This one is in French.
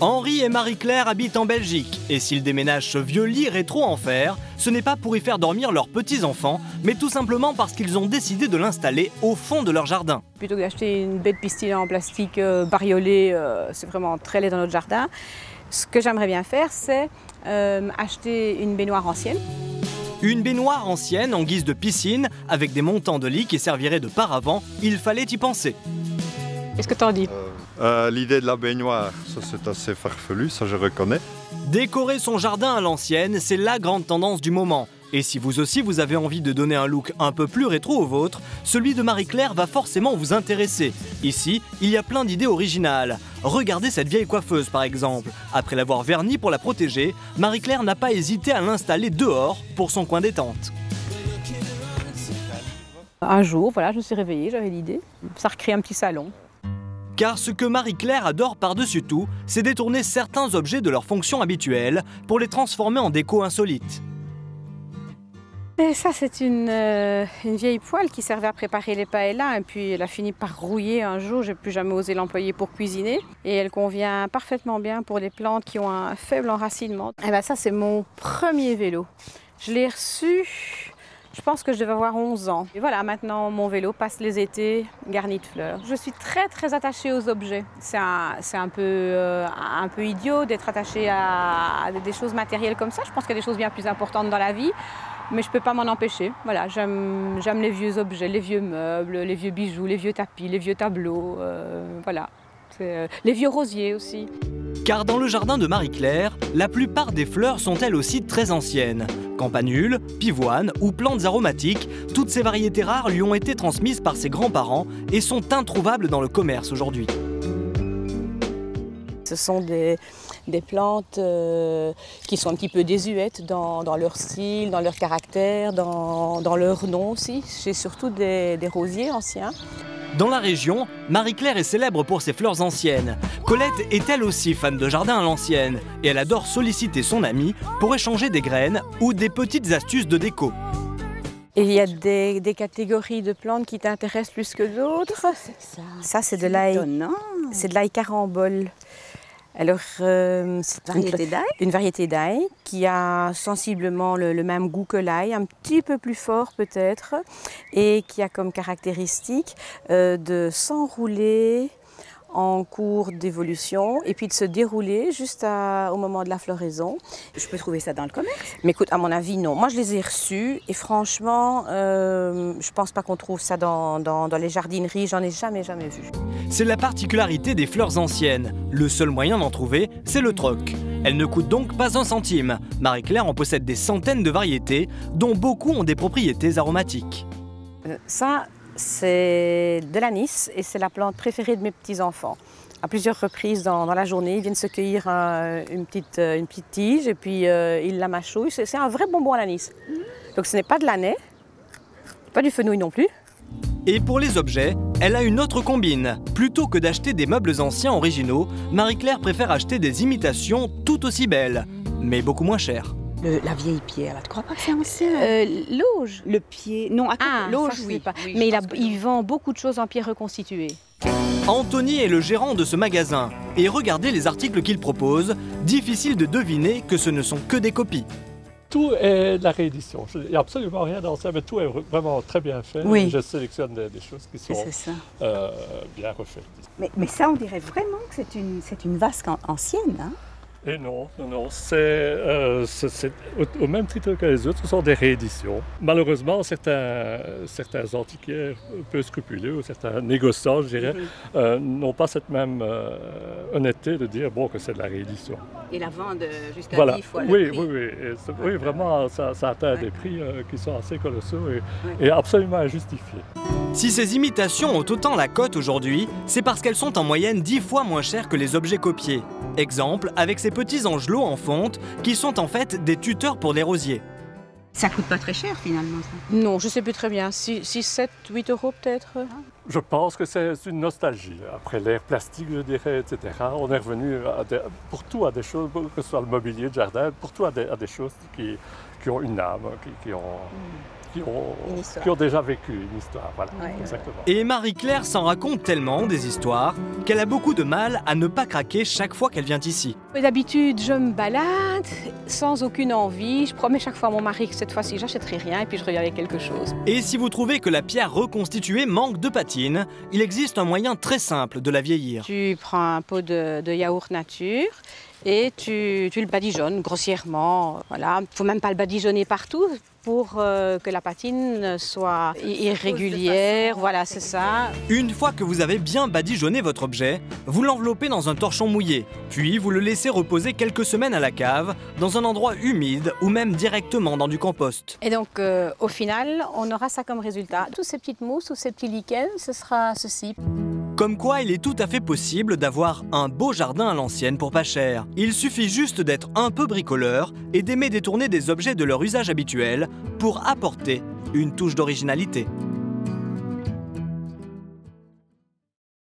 Henri et Marie-Claire habitent en Belgique et s'ils déménagent ce vieux lit rétro en fer, ce n'est pas pour y faire dormir leurs petits-enfants, mais tout simplement parce qu'ils ont décidé de l'installer au fond de leur jardin. Plutôt que d'acheter une bête piscine en plastique bariolée, c'est vraiment très laid dans notre jardin. Ce que j'aimerais bien faire, c'est acheter une baignoire ancienne. Une baignoire ancienne en guise de piscine, avec des montants de lit qui serviraient de paravent, il fallait y penser. Qu'est-ce que t'en dis? L'idée de la baignoire, ça c'est assez farfelu, ça je reconnais. Décorer son jardin à l'ancienne, c'est la grande tendance du moment. Et si vous aussi vous avez envie de donner un look un peu plus rétro au vôtre, celui de Marie-Claire va forcément vous intéresser. Ici, il y a plein d'idées originales. Regardez cette vieille coiffeuse par exemple. Après l'avoir vernie pour la protéger, Marie-Claire n'a pas hésité à l'installer dehors pour son coin détente. Un jour, voilà, je me suis réveillée, j'avais l'idée. Ça recrée un petit salon. Car ce que Marie-Claire adore par-dessus tout, c'est détourner certains objets de leur fonction habituelle pour les transformer en déco insolite. Et ça, c'est une vieille poêle qui servait à préparer les paellas et puis elle a fini par rouiller un jour. J'ai plus jamais osé l'employer pour cuisiner et elle convient parfaitement bien pour les plantes qui ont un faible enracinement. Et ben ça, c'est mon premier vélo. Je l'ai reçu, je pense que je devais avoir 11 ans. Et voilà, maintenant mon vélo passe les étés garni de fleurs. Je suis très attachée aux objets. C'est un peu idiot d'être attachée à des choses matérielles comme ça. Je pense qu'il y a des choses bien plus importantes dans la vie. Mais je ne peux pas m'en empêcher. Voilà, j'aime les vieux objets, les vieux meubles, les vieux bijoux, les vieux tapis, les vieux tableaux, voilà. Les vieux rosiers aussi. Car dans le jardin de Marie-Claire, la plupart des fleurs sont elles aussi très anciennes. Campanules, pivoines ou plantes aromatiques, toutes ces variétés rares lui ont été transmises par ses grands-parents et sont introuvables dans le commerce aujourd'hui. Ce sont des plantes qui sont un petit peu désuètes dans leur style, dans leur caractère, dans leur nom aussi. J'ai surtout des rosiers anciens. Dans la région, Marie-Claire est célèbre pour ses fleurs anciennes. Colette est elle aussi fan de jardin à l'ancienne et elle adore solliciter son amie pour échanger des graines ou des petites astuces de déco. Et il y a des catégories de plantes qui t'intéressent plus que d'autres. Ça, c'est de l'ail. C'est de l'ail carambole. Alors, c'est une variété d'ail qui a sensiblement le même goût que l'ail, un petit peu plus fort peut-être, et qui a comme caractéristique de s'enrouler en cours d'évolution et puis de se dérouler juste au moment de la floraison. Je peux trouver ça dans le commerce? Mais écoute, à mon avis, non. Moi, je les ai reçus et franchement, je pense pas qu'on trouve ça dans les jardineries. J'en ai jamais vu. C'est la particularité des fleurs anciennes. Le seul moyen d'en trouver, c'est le troc. Elles ne coûtent donc pas un centime. Marie-Claire en possède des centaines de variétés, dont beaucoup ont des propriétés aromatiques. Ça, c'est de l'anis et c'est la plante préférée de mes petits-enfants. À plusieurs reprises dans la journée, ils viennent se cueillir une petite tige et puis ils la mâchouillent. C'est un vrai bonbon à l'anis. Donc ce n'est pas de l'anais, pas du fenouil non plus. Et pour les objets, elle a une autre combine. Plutôt que d'acheter des meubles anciens originaux, Marie-Claire préfère acheter des imitations tout aussi belles, mais beaucoup moins chères. La vieille pierre, là, tu crois pas que c'est ancien? L'auge. Le pied, non, à côté, l'auge, oui. Pas. Oui, mais il vend beaucoup de choses en pierre reconstituée. Anthony est le gérant de ce magasin. Et regardez les articles qu'il propose. Difficile de deviner que ce ne sont que des copies. Tout est de la réédition. Il n'y a absolument rien d'ancien, mais tout est vraiment très bien fait. Oui. Je sélectionne des choses qui sont bien refaites. Mais ça, on dirait vraiment que c'est une vasque ancienne, hein? Et non, c'est au même titre que les autres, ce sont des rééditions. Malheureusement, certains antiquaires peu scrupuleux, ou certains négociants, je dirais, n'ont pas cette même honnêteté de dire que c'est de la réédition. Et la vendent jusqu'à 10 fois le prix. Oui, vraiment, ça atteint des prix qui sont assez colossaux et absolument injustifiés. Si ces imitations ont autant la cote aujourd'hui, c'est parce qu'elles sont en moyenne 10 fois moins chères que les objets copiés. Exemple, avec ces petits angelots en fonte qui sont en fait des tuteurs pour les rosiers. Ça coûte pas très cher finalement, ça? Non, je sais plus très bien. 6, 7, 8 euros peut-être. Je pense que c'est une nostalgie. Après l'ère plastique, je dirais, etc., on est revenu pour tout à des choses, que ce soit le mobilier de jardin, pour tout à des choses qui ont une âme, qui ont qui ont déjà vécu une histoire. Voilà, Ouais. exactement. Et Marie-Claire s'en raconte tellement des histoires qu'elle a beaucoup de mal à ne pas craquer chaque fois qu'elle vient ici. D'habitude, je me balade sans aucune envie. Je promets chaque fois à mon mari que cette fois-ci, j'achèterai rien et puis je reviens avec quelque chose. Et si vous trouvez que la pierre reconstituée manque de patine, il existe un moyen très simple de la vieillir. Tu prends un pot de yaourt nature et tu le badigeonnes grossièrement. Voilà. Il ne faut même pas le badigeonner partout pour que la patine soit irrégulière. Voilà, c'est ça. Une fois que vous avez bien badigeonné votre objet, vous l'enveloppez dans un torchon mouillé, puis vous le laissez reposer quelques semaines à la cave, dans un endroit humide ou même directement dans du compost. Et donc, au final, on aura ça comme résultat. Toutes ces petites mousses ou ces petits lichens, ce sera ceci. Comme quoi, il est tout à fait possible d'avoir un beau jardin à l'ancienne pour pas cher. Il suffit juste d'être un peu bricoleur et d'aimer détourner des objets de leur usage habituel pour apporter une touche d'originalité.